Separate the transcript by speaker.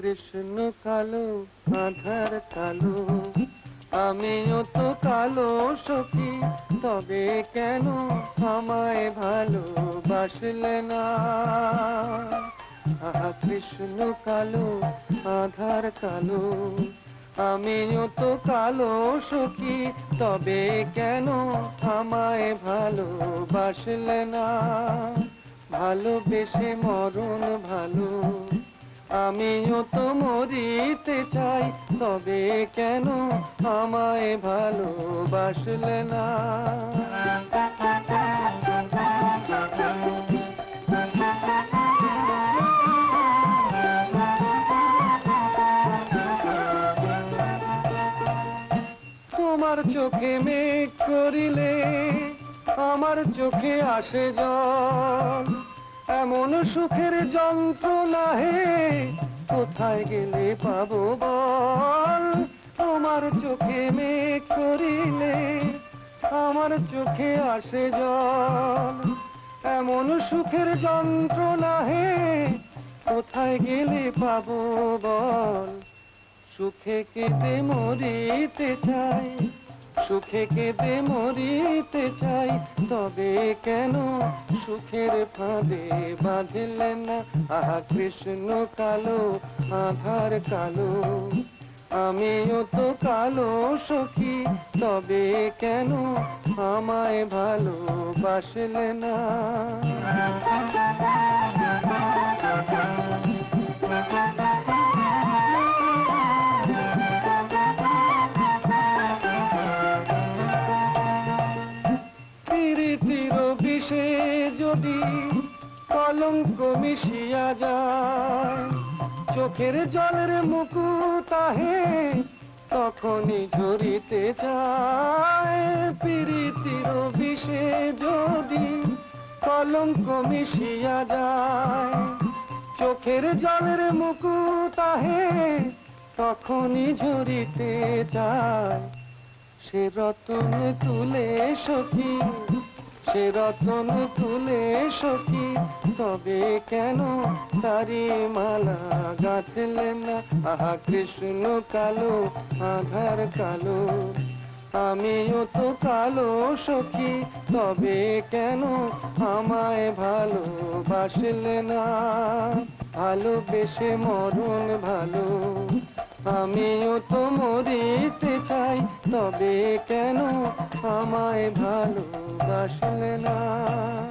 Speaker 1: কৃষ্ণ কালো আধার কালো, আমিও তো কালো সখী, তবে কেন আমায় ভালোবাসলে না? আহা কৃষ্ণ কালো আধার কালো, আমিও তো কালো সখী, তবে কেন আমায় ভালোবাসলে না? ভালোবেসে মরণ ভালো, আমিও তো মরিতে চাই, তবে কেন আমায় ভালোবাসলে না? তোমার চোখে মেঘ করিলে আমার চোখে আসে জল, এমন সুখের যন্ত্রণা হে কোথায় গেলে পাবো বল? তোমার চোখে মেঘ করিলে আমার চোখে আসে জল, এমন সুখের যন্ত্রণা হে কোথায় গেলে পাবো বল? সুখে কেঁদে মরিতে চাই, সুখে কেঁদে মরিতে চাই, তবে কেন সুখের ফাঁদে বাঁধলেন না? আহা কৃষ্ণ কালো আধার কালো, আমিও তো কালো সখী, তবে কেন আমায় ভালোবাসলে না? প্রীতির বিষে যদি কলঙ্ক মিশিয়া যায়, চোখের জলের মুকুট আহে তখনই ঝরিতে চায়। প্রীতির বিষে যদি কলঙ্ক মিশিয়া যায়, চোখের জলের মুকুট আহে তখনই ঝরিতে চায়। সে রতন তুলে সখী, সে রতন তুলে সখী, তবে কেন তারি মালা গাঁথলেন না? আহা কৃষ্ণ কালো আধার কালো, আমিও তো কালো সখী, তবে কেন আমায় ভালোবাসলে না? ভালোবেসে মরণ ভালো, আমিও তো মরিতে চাই, তবে কেন আমায় ভালোবাসলে না?